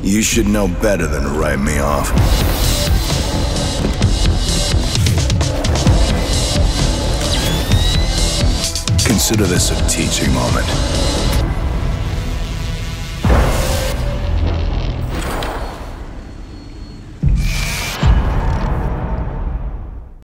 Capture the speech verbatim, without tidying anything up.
You should know better than to write me off. Consider this a teaching moment.